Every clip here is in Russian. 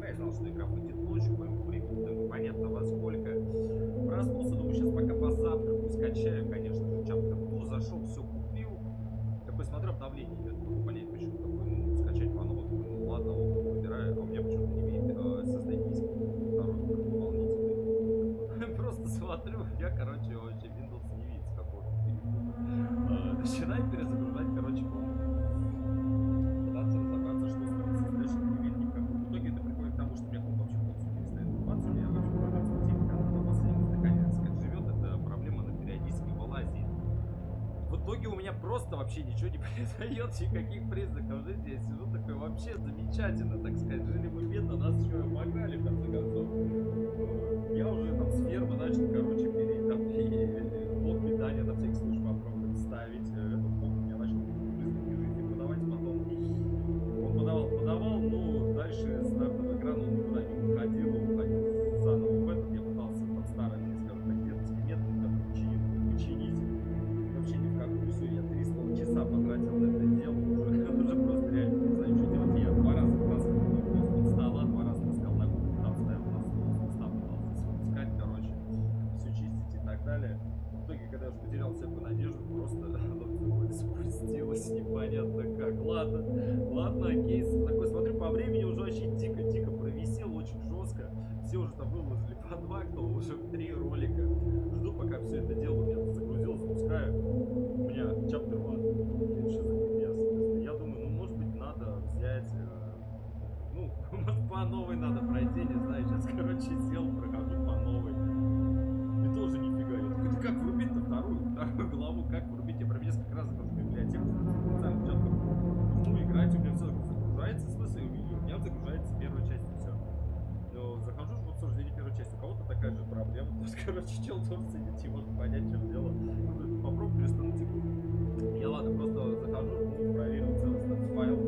утра, я знал, что игра будет ночью, по моему времени, да, непонятно во сколько. Проснулся, думаю, сейчас пока позавтракаю, скачаю, конечно же, Chapter 2, зашел, все купил. Такой смотрю, обновление идет, буду болеть почему-то, такой, ну, скачать по новому, такой, ну, ладно, ок, выбираю, а у меня почему-то не имеет SSD-диск, второй дополнительный. Просто смотрю, у меня, короче, вообще Windows не видит с какого-то перепуга. Начинаю перезагружать, короче, пытаться разобраться, что с там с SSD-шек не видит никакой. В итоге это приходит к тому, что у меня комп вообще полностью перестает врубаться, у меня вообще пользовательская техника, она на последнем издыхании, так сказать, живет, это проблема, она периодически вылазит. В итоге у меня просто вообще ничего не произойдет, никаких признаков жизни. Я сижу такой, вообще замечательно, так сказать. Жили мы бедно, нас еще обогнали, в конце концов. Я уже там с фермы начал, короче, там, и блок питания на всякий случай попробовать ставить. Этот блок у меня начал признаки жизни подавать, потом он подавал, но дальше стартовый экран он никуда не уходил, он уходил заново в этот. Я пытался там старыми, скажем так, детскими методами как починить. Вообще ни в какую, все, я 300 часа потратил на это дело, уже просто реально не знаю, что делать. Я 2 раза таскал из-под стола, 2 раза таскал на кухню, там ставил на стол, с листа пытался спускать, короче, все чистить и так далее. В итоге, когда я уже потерял всякую надежду, просто оно спустилось непонятно как. Ладно, окей, такой смотрю, по времени уже вообще дико провисел, очень жестко. Все уже там выложили по 2, кто уже 3 ролика. Жду, пока все это дело у меня загрузил, запускаю. У меня Chapter 1. Что за фигня, соответственно. Я думаю, ну, может быть, надо взять, ну, может, по новой надо пройти, не знаю. Сейчас, короче, сел, прохожу по новой. И тоже нифига. Я такой, да как врубить-то вторую главу, как врубить? Я прям несколько раз захожу в библиотеку, специально Chapter 2. Ну, играть, у меня все загружается, в смысле, у меня загружается первая часть, и все. Но захожу в обсуждение первой части, у кого-то такая же проблема. То есть, короче, чел тоже сидит, не может понять, в чем дело. Попробуй перестануть игру. Я ладно, просто захожу, жму, проверил целостность файл,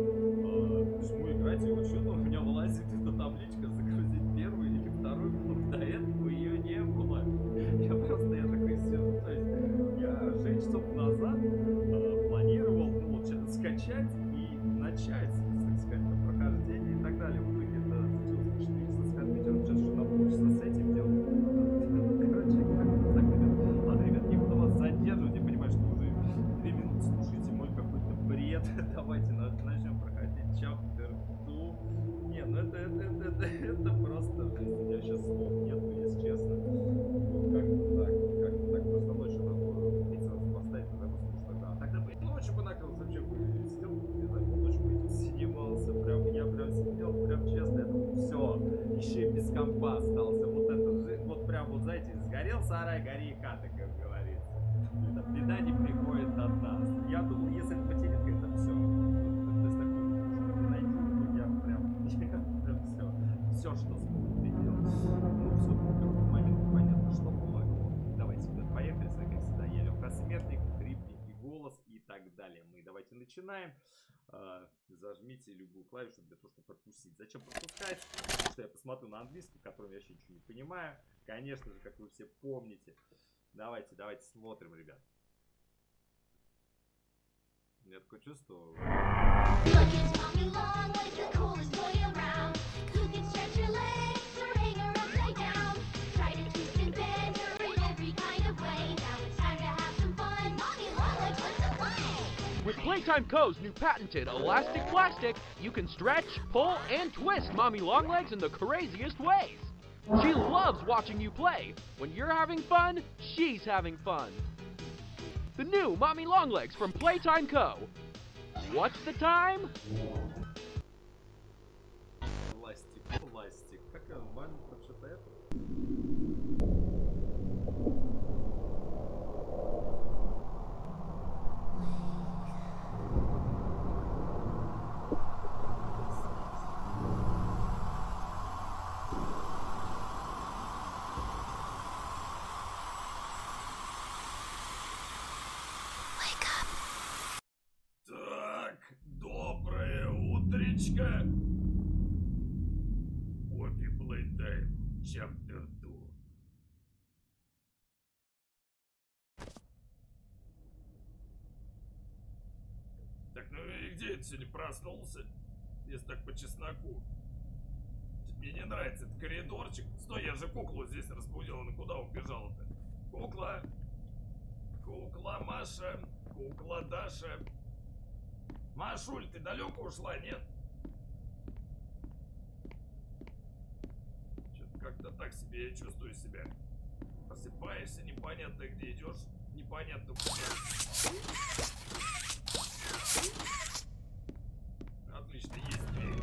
жму играть, и вот что-то у меня вылазит эта табличка загрузить первую или вторую, потому до этого ее не было. Я такой сижу, то есть я 6 часов назад планировал, ну вот сейчас скачать и начать, так сказать, прохождение и так далее. В итоге это случилось на 4 часа с компьютером, сейчас уже на полчаса с этим делом. Короче, как так, ребят. Ладно, ребят, не буду вас задерживать, я понимаю, что уже 2 минуты слушаете мой какой-то бред. Давайте начнем проходить Chapter 2. Не, ну это просто жизнь. У меня сейчас слов нету, если честно. Вот как-то так просто ночью надо было сразу поставить, тогда бы скучно, да. Тогда бы и ночью бы накрылся, вообще бы сидел, не знаю, полночи бы этим занимался. Я прям сидел, прям честно, это все. Еще и без компа остался. Вот это жизнь, вот прям вот, знаете, сгорел сарай, гори и хата, как говорится. Это беда не приходит от нас. Я думал, если это материнка, это все. То есть такую игрушку не найти, но я прям все, что смог, приделал. Ну, все, в какой-то момент непонятно, что помогло. Давайте, ребят, поехали. С вами, как всегда, я легкосмертный, хрипненький голос и так далее. Мы давайте начинаем. Зажмите любую клавишу для того, чтобы пропустить. Зачем пропускать? Потому что я посмотрю на английском, в котором я вообще ничего не понимаю. Конечно же, как вы все помните. Давайте смотрим, ребят. Я такое чувство. With Playtime Co.'s new patented elastic plastic, you can stretch, pull, and twist Mommy Longlegs in the craziest ways. She loves watching you play. When you're having fun, she's having fun. The new Mommy Longlegs from Playtime Co. What's the time? Пластик. Как он важно про что-то это? Так, доброе утречко. Poppy Playtime, Chapter 2. Так, ну и где это сегодня проснулся? Если так по чесноку. мне не нравится этот коридорчик. Стой, я же куклу здесь разбудил, она куда убежала-то? Кукла! Кукла Маша! Кукла Даша! Машуль, ты далеко ушла, нет? Что-то как-то так себе я чувствую себя. Просыпаешься, непонятно где идешь, непонятно куда. Отлично, есть дверь.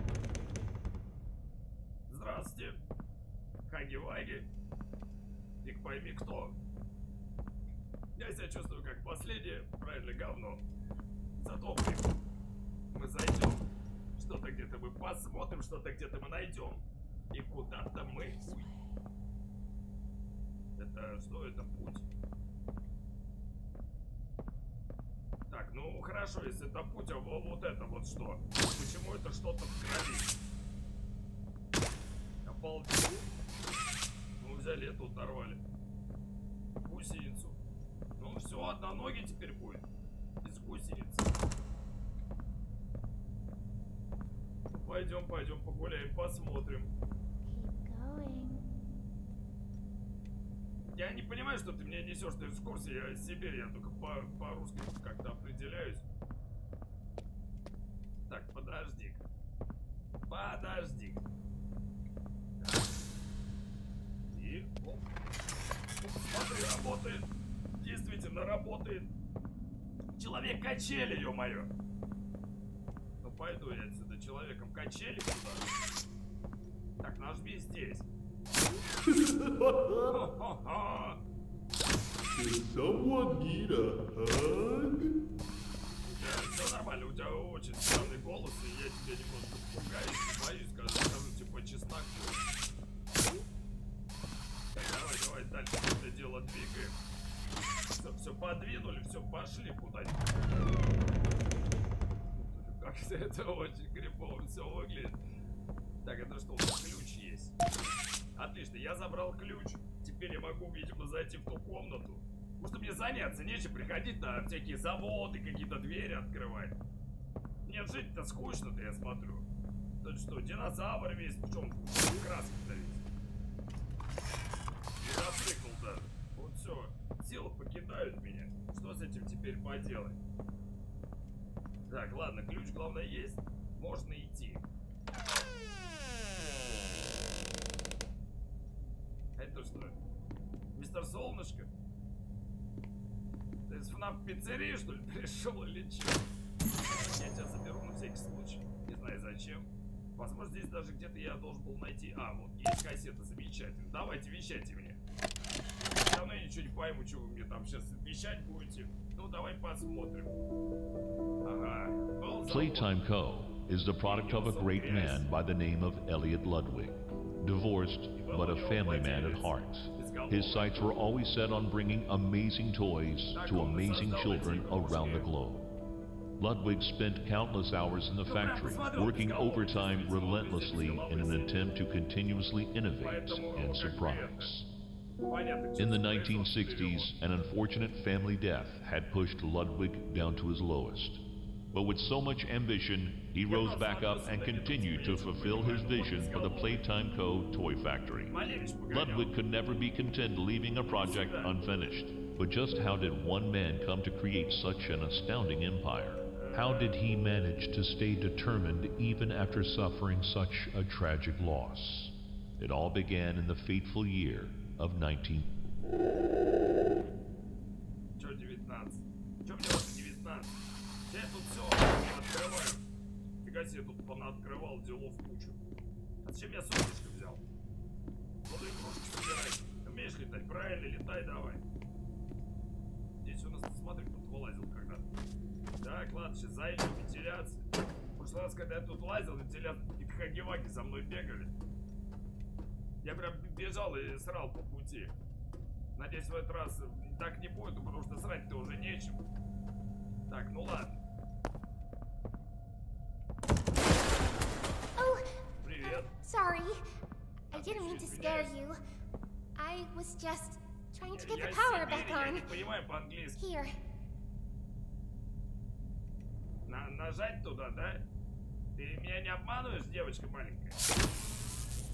Здравствуйте. Хаги-ваги. Фиг пойми кто. Я себя чувствую как последнее, правильно, говно. Зато мы зайдем. Что-то где-то мы посмотрим, что-то где-то мы найдем. И куда-то мы... Ой. Это что это путь? Так, ну хорошо, если это путь, а вот это вот что? Почему это что-то в крови? Обалдеть. Ну взяли эту, оторвали. Гусеницу. Ну все, одноногий теперь будет. Без гусеницы. Пойдем, пойдем погуляем, посмотрим. Я не понимаю, что ты мне несешь, ты в курсе, я о себе, я только по-русски как-то определяюсь. Так, подожди-ка. Подожди-ка. И, оп. Смотри, работает. Действительно работает. Человек-качели, ё-моё. Ну, пойду я отсюда человеком-качели сюда. Так, нажми здесь. Someone need a hug? Все нормально, у тебя очень странный голос, и я тебя немножко пугаюсь, боюсь, скажу, типа чеснок. Так, давай, дальше это дело двигаем. Все подвинули, все, пошли куда-нибудь. Как-то это очень крипово все выглядит. Так, это что, у нас ключ есть? Отлично, я забрал ключ. Теперь я могу, видимо, зайти в ту комнату. Потому что мне заняться нечем, приходить на всякие заводы, какие-то двери открывать. Мне жить-то скучно-то, я смотрю. Тут что, динозавр весь, в чем краски-то весь. Не запрыгнул даже. Вот все, силы покидают меня. Что с этим теперь поделать? Так, ладно, ключ главное есть. Можно идти. Это что? Мистер Солнышко? Ты из ФНАФ пиццерии, что ли, пришел или что? Я тебя заберу на всякий случай. Не знаю зачем. Возможно, здесь даже где-то я должен был найти... А, вот, есть кассета, замечательно. Давайте, вещайте мне. Все равно я ничего не пойму, что вы мне там сейчас вещать будете. Ну, давай посмотрим. Ага. Playtime Co. is the product of a great man by the name of Elliot Ludwig. Divorced, but a family man at heart. His sights were always set on bringing amazing toys to amazing children around the globe. Ludwig spent countless hours in the factory, working overtime relentlessly in an attempt to continuously innovate and surprise. In the 1960s, an unfortunate family death had pushed Ludwig down to his lowest. But with so much ambition, he rose back up and continued to fulfill his vision for the Playtime Co. toy factory. Ludwig could never be content leaving a project unfinished. But just how did one man come to create such an astounding empire? How did he manage to stay determined even after suffering such a tragic loss? It all began in the fateful year of 19... Чё 19? Чё мне вот 19? Я тут все открываю. Фига себе, тут понаоткрывал делов кучу. А зачем я солнышко взял? Буду игрушки собирать. Умеешь летать? Правильно, летай давай. Здесь у нас, смотри, кто-то вылазил когда-то. Так, ладно, сейчас зайдем, вентиляция. В прошлый раз, когда я тут лазил, вентиляции и хаги-ваги за мной бегали. Я прям бежал и срал по пути. Надеюсь, в этот раз так не будет, потому что срать-то уже нечем. Так, ну ладно. Oh, Привет. sorry. I didn't mean to scare you. I was just trying to get the power back Я не on. понимаю по-английски. Here. Нажать туда, да? Ты меня не обманываешь, девочка маленькая?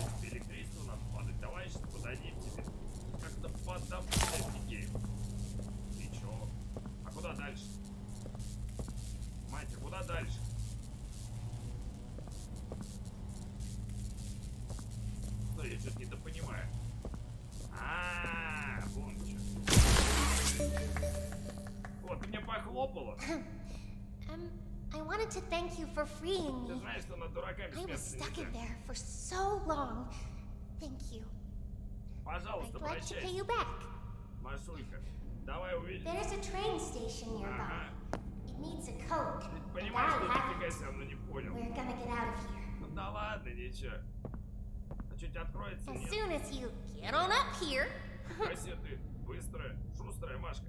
Электричество надо падать. Давай сейчас подадим тебе. Как-то подам офигеем. И чё? А куда дальше? Мать, а куда дальше? Стой, я что-то недопонимаю. Вон что. Вот, ты мне похлопала. I wanted to thank you for freeing Ты me. знаешь, что над дураками I was смеяться stuck in нельзя. there for so long. Thank you. Пожалуйста, I'd like to pay прощай. you back. Машулька, давай увидимся. There's a train station nearby. Ага. It needs a code. Ты And понимаешь, I что have нифига it. себе, но не понял. We're gonna get out of here. Ну да ладно, ничего. А что, тебе откроется? As Нет. soon as you get on up here. Кассия ты быстрая, шустрая, Машка.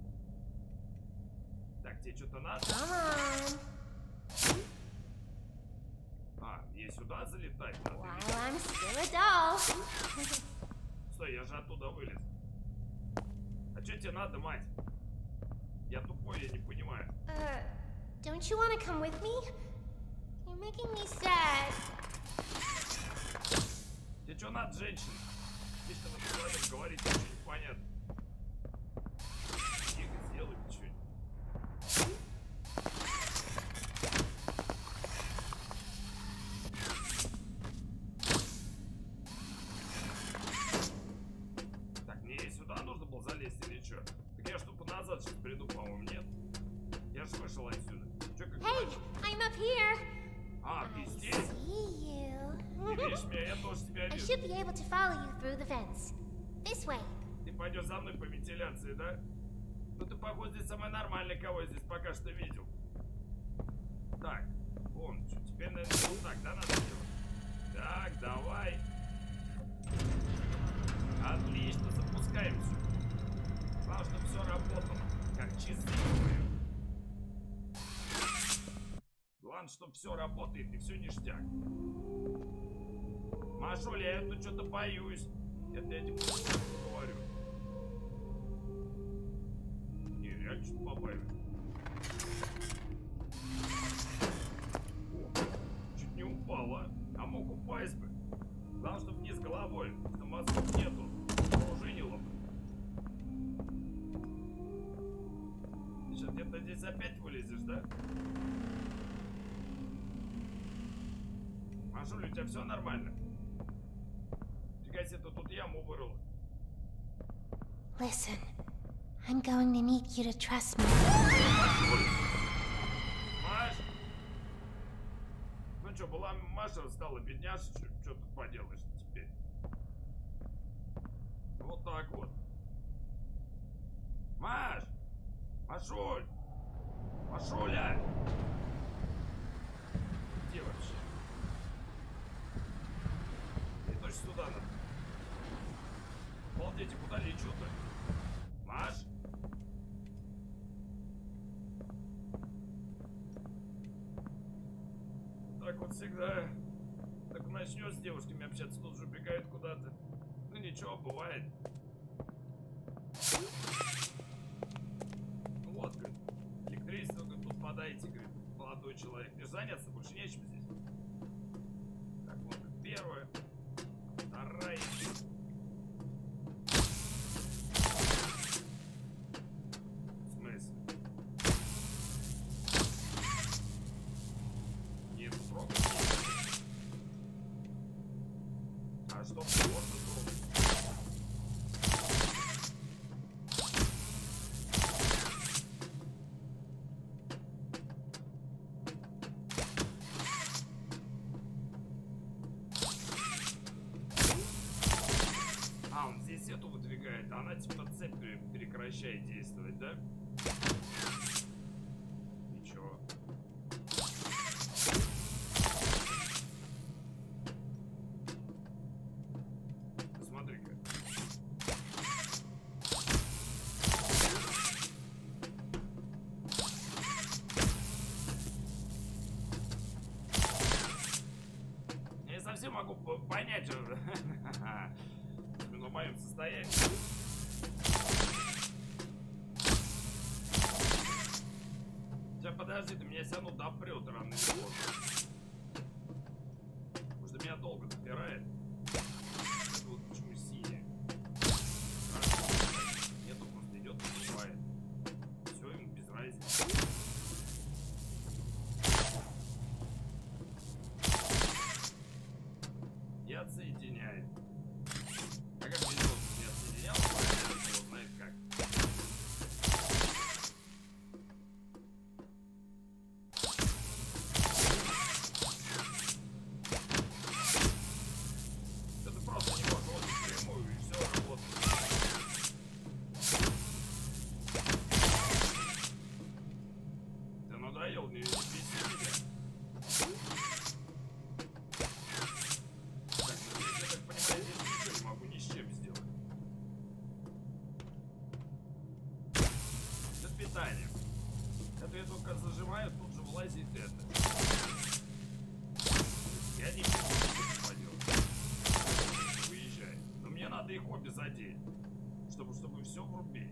Так, тебе что-то надо? Come on. Ей сюда залетать надо. While I'm still a doll. Стой, я же оттуда вылез. А что тебе надо, мать? Я тупой, я не понимаю. Don't you want to come with me? You're making me sad. Тебе что надо, женщина? Здесь ты на человек говорить ничего не понятно. Тихо, сделай что-нибудь. Так, мне сюда нужно было залезть или что? Так я штуку назад сейчас приду, по-моему, нет? Я же вышел отсюда. Чё, как Hey, иначе? I'm up here. Ты I здесь? see you. Ты видишь меня, я тоже тебя I вижу. should be able to follow you through the fence. This way. Ты пойдешь за мной по вентиляции, да? Ну ты, похоже, здесь самый нормальный, кого я здесь пока что видел. Так, вон, что, теперь, наверное, вот так, да, надо делать? Так, давай. Отлично, запускаемся. Главное, чтобы все работало, как часы. Главное, чтобы все работает и все ништяк. Машуля, я тут что-то боюсь. Это я тебе говорю. Не, реально что-то побаиваюсь. О, чуть не упала. А мог упасть бы. Главное, чтобы вниз головой. Потому что мозгов нету. Пружинило бы. Ты сейчас где-то здесь опять вылезешь, да? Машуля, у тебя все нормально? Фига себе, ты тут яму вырыл. Listen, I'm going to need you to trust me. Маш? Ну что, была Маша, стала бедняжечка. Что тут поделаешь теперь? Вот так вот. Маш! Машуль! Машуля! Где вообще? И точно сюда надо. Обалдеть, куда лечу-то? Маш? Так вот всегда. Так начнешь с девушками общаться, тут же убегают куда-то. Ну ничего, бывает. Ну вот, говорит, электричество, говорит, тут подайте, говорит, молодой человек. Мне же заняться больше нечем здесь. Так, вот первая, вторая. В смысле? Нет, трогать нельзя. А что можно трогать? Он здесь эту выдвигает, а она типа цепь прекращает действовать, да? Ничего. Смотри-ка. Я не совсем могу понять уже. В моем состоянии. Сейчас подожди, ты меня все равно допрет рано или поздно. Потому что меня долго допирает. питания. Это я только зажимаю, тут же вылазит это. Я не могу поделать. Выезжай. Но мне надо их обе задеть, чтобы все врубить.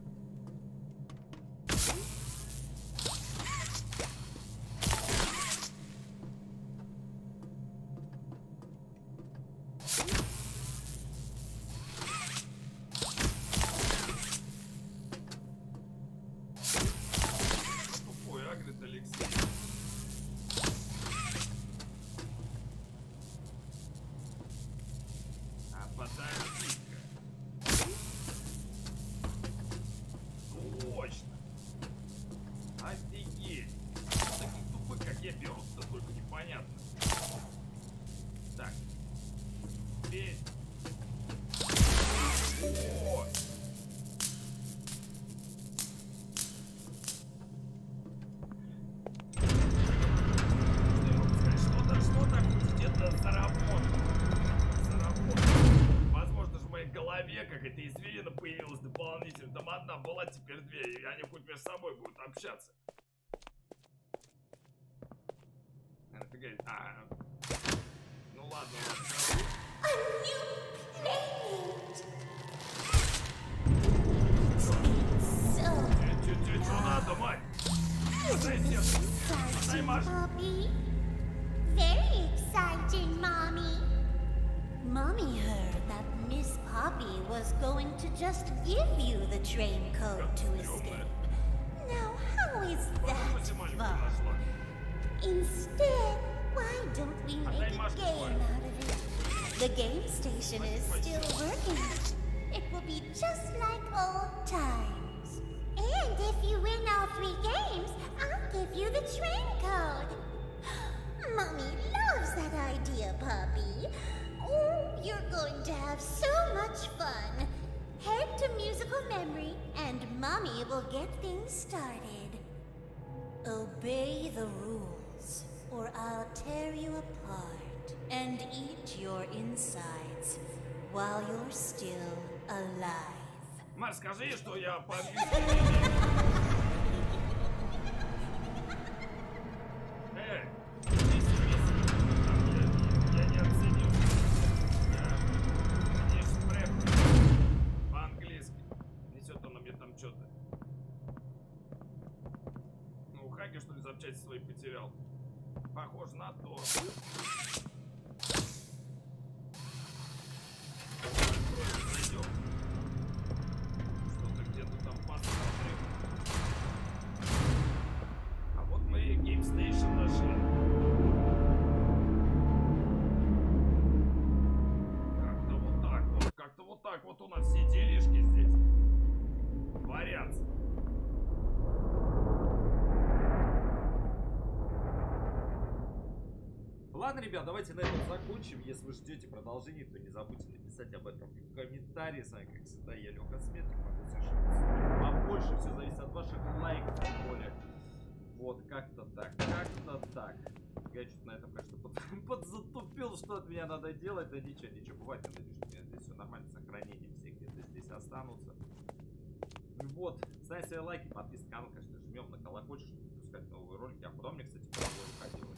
Как эта извилина появилась дополнительно. Там одна была, теперь две. И они хоть между собой будут общаться. Нафига? Ну ладно, ладно. Что надо, мать? Exciting, Poppy. Very exciting, Mommy. Mommy heard that Miss Poppy was going to just give you the train code to escape. Now, how is that fun? Instead, why don't we make a game out of it? The game station is still working. It will be just like old times. And if you win all 3 games, I'll give you the train code. Mommy loves that idea, Poppy. Oh, you're going to have so much fun. Head to musical memory, and Mommy will get things started. Obey the rules, or I'll tear you apart and eat your insides while you're still alive. Марь, скажи, что я по-английски. Я не оценил. Мне шпрек по-английски. Несет он мне там что-то. Ну, Хаги, что ли, запчасти свои потерял. Похоже на то. Что-то где-то там посмотрим. А вот мы Game Station нашли. Как-то вот так вот у нас все делишки здесь творятся. Ладно, ребят, давайте на этом закончим. Если вы ждете продолжения, то не забудьте написать об этом в комментарии. С вами, как всегда, я, Леха Сметрик. Могу совершенно побольше. Все зависит от ваших лайков, тем более. Вот, как-то так, как-то так. Я что-то на этом, конечно, подзатупил, что от меня надо делать. Да ничего, бывает. Я надеюсь, что у меня здесь все нормально. Сохранения все где-то здесь останутся. Вот, ставьте свои лайки, подписывайтесь на канал, конечно, жмем на колокольчик, чтобы не пропускать новые ролики. А куда мне, кстати, выходило?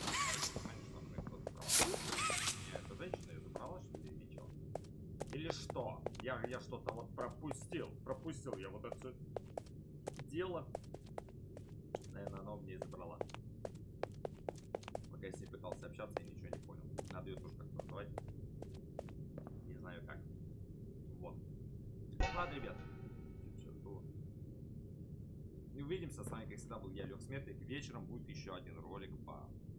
Эта женщина ее забрала, что ли, или что? Или что? Я что-то вот пропустил я вот это все дело. Наверное, она у меня и забрала. Пока я с ней пытался общаться, я ничего не понял. Надо ее тоже как-то называть. Не знаю как. Вот. Ладно, ребят. Сейчас было. И увидимся. С вами, как всегда, был я, Лех Сметрик. Вечером будет еще один ролик по